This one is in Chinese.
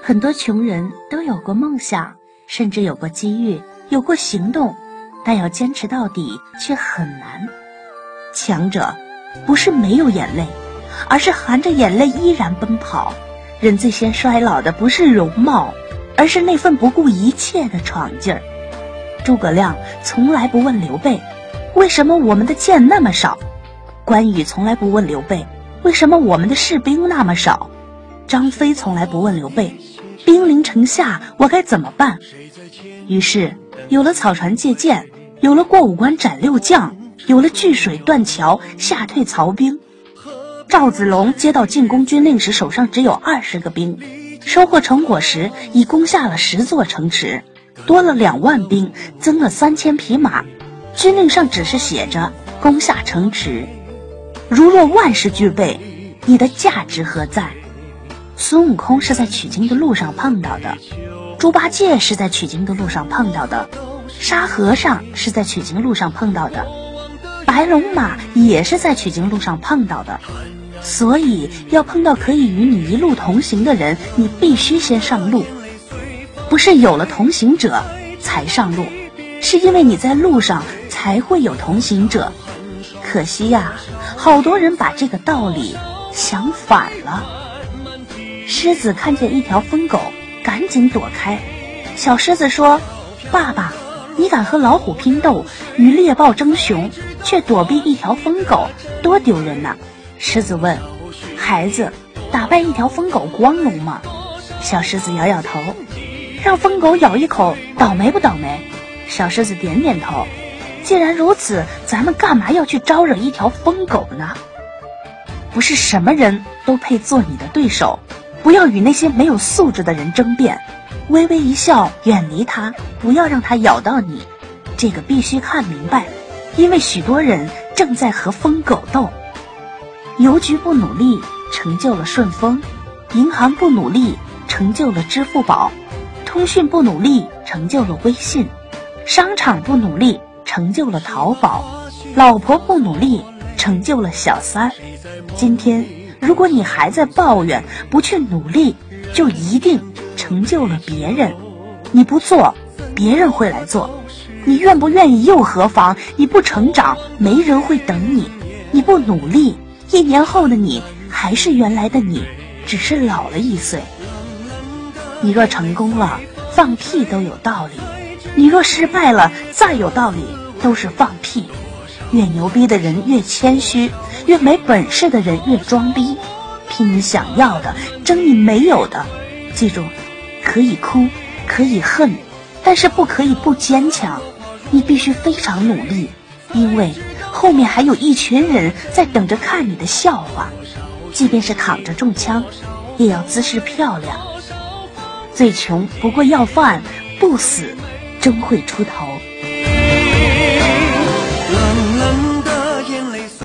很多穷人都有过梦想，甚至有过机遇，有过行动，但要坚持到底却很难。强者不是没有眼泪，而是含着眼泪依然奔跑。人最先衰老的不是容貌，而是那份不顾一切的闯劲儿。诸葛亮从来不问刘备，为什么我们的箭那么少？关羽从来不问刘备，为什么我们的士兵那么少？张飞从来不问刘备，兵临城下我该怎么办？于是有了草船借箭，有了过五关斩六将，有了据水断桥吓退曹兵。赵子龙接到进攻军令时，手上只有20个兵，收获成果时已攻下了10座城池，多了2万兵，增了3000匹马。军令上只是写着攻下城池，如若万事俱备，你的价值何在？孙悟空是在取经的路上碰到的，猪八戒是在取经的路上碰到的，沙和尚是在取经路上碰到的，白龙马也是在取经路上碰到的。所以要碰到可以与你一路同行的人，你必须先上路。不是有了同行者才上路，是因为你在路上才会有同行者。可惜呀，好多人把这个道理想反了。狮子看见一条疯狗，赶紧躲开。小狮子说：爸爸，你敢和老虎拼斗，与猎豹争雄，却躲避一条疯狗，多丢人呐！狮子问：孩子，打败一条疯狗光荣吗？小狮子摇摇头。让疯狗咬一口，倒霉不倒霉？小狮子点点头。既然如此，咱们干嘛要去招惹一条疯狗呢？不是什么人都配做你的对手，不要与那些没有素质的人争辩，微微一笑，远离他，不要让他咬到你。这个必须看明白，因为许多人正在和疯狗斗。邮局不努力，成就了顺丰；银行不努力，成就了支付宝；通讯不努力，成就了微信；商场不努力，成就了淘宝；老婆不努力，成就了小三。今天如果你还在抱怨，不去努力，就一定成就了别人。你不做，别人会来做。你愿不愿意又何妨？你不成长，没人会等你。你不努力，1年后的你还是原来的你，只是老了1岁。你若成功了，放屁都有道理；你若失败了，再有道理都是放屁。越牛逼的人越谦虚，越没本事的人越装逼。拼你想要的，争你没有的。记住，可以哭，可以恨，但是不可以不坚强。你必须非常努力，因为后面还有一群人在等着看你的笑话。即便是躺着中枪，也要姿势漂亮。最穷不过要饭，不死终会出头。